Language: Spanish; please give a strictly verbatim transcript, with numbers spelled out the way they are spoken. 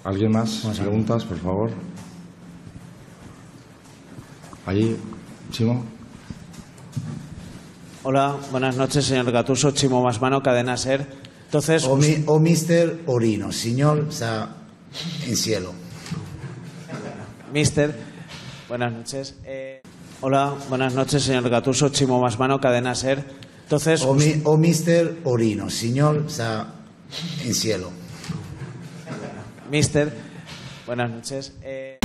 ¿Alguien más? ¿Más preguntas, por favor? Allí, Chimo. Hola, buenas noches, señor Gattuso, Chimo Masmano, Cadena SER. Entonces... O, mi, o mister Orino, señor, está en cielo. Mister, buenas noches. Eh, hola, buenas noches, señor Gattuso, Chimo Masmano, Cadena SER. Entonces... O, mi, o mister Orino, señor, está en cielo. Mister, buenas noches. Eh...